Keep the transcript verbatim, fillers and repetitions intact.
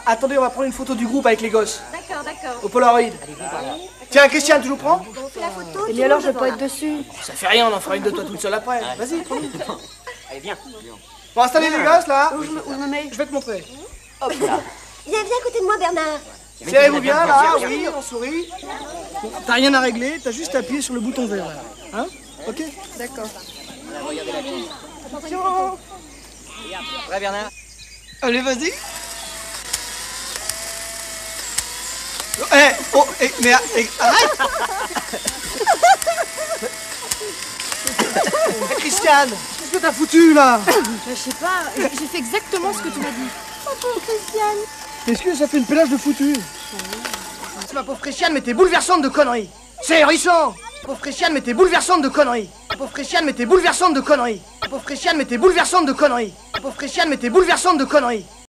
attendez, on va prendre une photo du groupe avec les gosses. D'accord, d'accord. Au Polaroid. Tiens, Christiane, tu nous prends? On fait la photo. Et bien alors, je vais pas être dessus. Ça fait rien, on en fera une de toi toute seule après. Vas-y, prends. Allez, viens. Bon, installez les gosses là. Où je me, où je me mets? Je vais te montrer. Hop là. Viens, viens à côté de moi, Bernard. Serrez-vous bien là, oui, on sourit. Bon, t'as rien à régler, t'as juste à appuyer sur le bouton vert. Là. Hein? Ok? D'accord. Regardez la vie. Attention. Prêt, Bernard? Allez, vas-y. Eh, oh, eh, mais eh, arrête. Eh, Christiane, qu'est-ce que t'as foutu là? Je sais pas, j'ai fait exactement ce que tu m'as dit. Oh, pauvre Christiane. Qu'est-ce que ça fait une pélage de foutu? C'est ma pauvre Christiane, mais t'es bouleversante de conneries. C'est hérissant. Pauvre Christiane, mais t'es bouleversante de conneries. Pauvre Christiane, mais t'es bouleversante de conneries. Pauvre Christiane, mais t'es bouleversante de conneries. Pauvre Christiane, mais t'es bouleversante de conneries.